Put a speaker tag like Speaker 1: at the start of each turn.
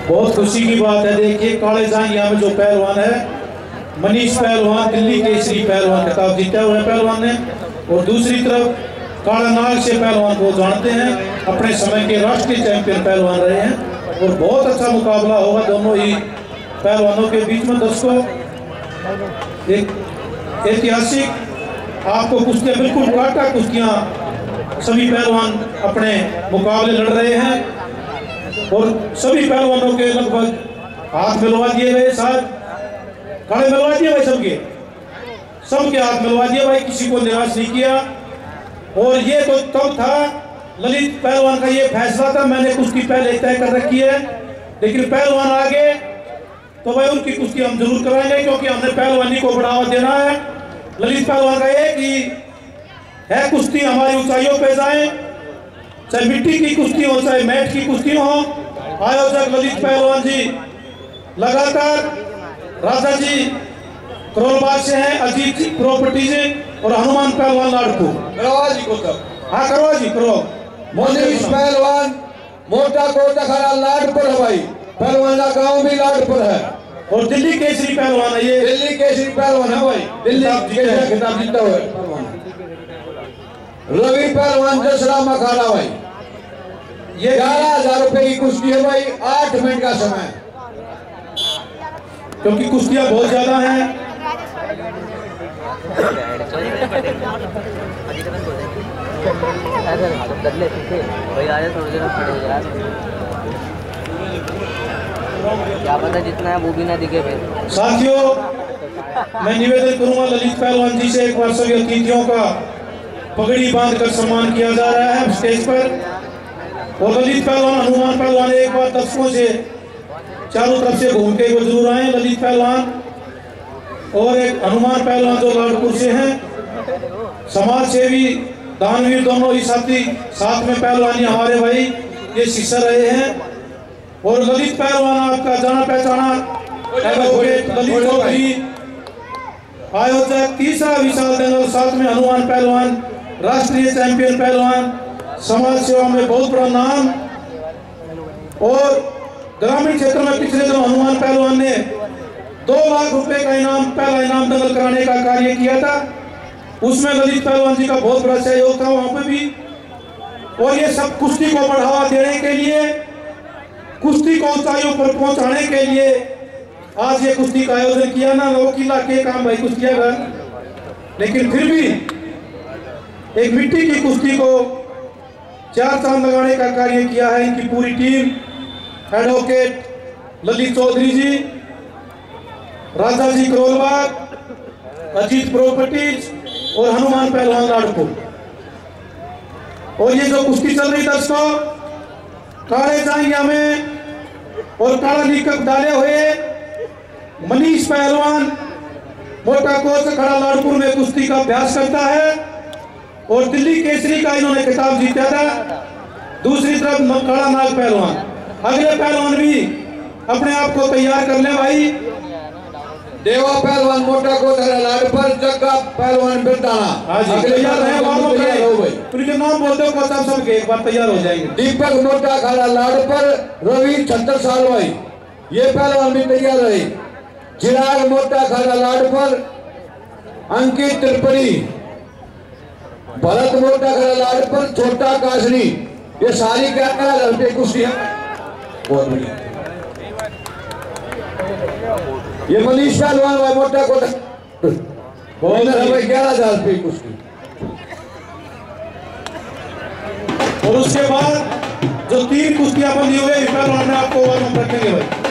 Speaker 1: बहुत खुशी की बात है। देखिए काले जांघिया में जो पहलवान है मनीष पहलवान, दिल्ली केसरी पहलवान खिताब जीता हुआ है पहलवान ने, और दूसरी तरफ काला नाग से पहलवान को जानते हैं, अपने समय के राष्ट्रीय चैंपियन पहलवान रहे हैं, और बहुत अच्छा मुकाबला होगा दोनों ही पहलवानों के बीच में। दोस्तों एक ऐतिहासिक आपको कुश्तियाँ, बिल्कुल काटा कुश्तियाँ सभी पहलवान अपने मुकाबले लड़ रहे हैं, और सभी पहलवानों के लगभग हाथ मिलवा दिए गए, साथ खड़े मिलवा दिए भाई, सबके हाथ मिलवा दिए भाई, किसी को निराश नहीं किया। और ये तो तब था ललित पहलवान का ये फैसला था, मैंने कुश्ती पहले तय कर रखी है, लेकिन पहलवान आगे तो भाई उनकी कुश्ती हम जरूर कराएंगे, क्योंकि हमने पहलवानी को बढ़ावा देना है। ललित पहलवान का एक ही है कुश्ती हमारी ऊंचाइयों पे जाए, चाहे मिट्टी की कुश्ती हो चाहे मैट की कुश्ती हो। आयोजक ललित पहलवान जी लगातार राजा जी करोलबाग से हैं, अजीत जी प्रॉपर्टी से, और हनुमान पहलवान लाडपुर
Speaker 2: करवा जी को तब।
Speaker 1: हाँ करवा जी करो।
Speaker 2: मनीष पहलवान मोटा कोटा खड़ा लाडपुर है भाई, पहलवान का गांव भी लाडपुर है,
Speaker 1: और दिल्ली केसरी पहलवान है ये,
Speaker 2: दिल्ली केसरी पहलवान है भाई, दिल्ली केसरी खिताब जीता हुआ है। रवि पहलवान दसरा मखाना भाई, ये 11,000 रुपए की कुश्ती है भाई, 8 मिनट का समय,
Speaker 1: क्योंकि कुश्तियां बहुत ज्यादा हैं।
Speaker 3: क्या पता जितना है वो भी ना दिखे फिर।
Speaker 1: साथियों मैं निवेदन करूंगा ललित पहलवान जी से, एक बार सभी अतिथियों का पगड़ी बांधकर सम्मान किया जा रहा है स्टेज पर। और ललित पहलवान हनुमान पहलवान एक बार दर्शकों से चारों तरफ से घूम के वो जरूर आए। ललित पहलवान और एक हनुमान पहलवान जो लाडपुर से हैं, समाज सेवी दानवीर दोनों ही साथी साथ में पहलवानी हमारे भाई ये शिष्य रहे हैं। और ललित पहलवान आपका जाना पहचाना ललित चौधरी आयोजक, तीसरा विशाल दंगल, साथ में हनुमान पहलवान राष्ट्रीय चैंपियन पहलवान, समाज सेवा में बहुत बड़ा नाम। और ग्रामीण क्षेत्र में पिछले दिनों हनुमान पहलवान ने 2 लाख रुपए का इनाम, पहला इनाम दंगल कराने का कार्य किया था, उसमें ललित पहलवान जी का बहुत बड़ा सहयोग था वहां पे भी। और ये सब कुश्ती को बढ़ावा देने के लिए, कुश्ती को ऊंचाइयों पर पहुंचाने के लिए आज ये कुश्ती का आयोजन किया ना। वकीला के काम भाई कुश्तियां घर, लेकिन फिर भी एक मिट्टी की कुश्ती को 4 चांद लगाने का कार्य किया है इनकी पूरी team. Advocate Lalit Chaudhary ji, Raja ji Karol Bagh, Ajit properties और हनुमान पहलवान लाडपुर। और ये जो कुश्ती चल रही दोस्तों काले जांघिया में और काला निकट डाले हुए मनीष पहलवान मोटा कोच खड़ा लाडपुर में कुश्ती का अभ्यास करता है, और दिल्ली केसरी का इन्होंने खिताब जीता था। दूसरी तरफ काला नाग पहलवान, अगले पहलवान भी अपने आप को तैयार कर ले भाई।
Speaker 2: देवा पहलवान मोटा कोटा लाडपुर, जग्गा पहलवान बिरदाना,
Speaker 1: तैयार रहे भाई, तुम जो नाम बोलते हो सबके एक बार तैयार हो जाएंगे।
Speaker 2: दीपक मोटा खड़ा लाडपुर, रवि 76 साल भाई, ये पहलवान भी तैयार रहे। चिराग मोटा खड़ा लाडपुर, अंकित त्रिपुरी, भरत मोटा खड़ा लाडपुर, छोटा काशनी, ये सारी 11,000 रुपये कुश्ती है। बहुत बढ़िया। ये मनीष पहलवान भाई मोटा कोटा, बहुत 11,000 रुपये कुश्ती।
Speaker 1: और उसके बाद जो 3 कुश्तियां बंदी हुई पहलवान में आपको रखेंगे भाई।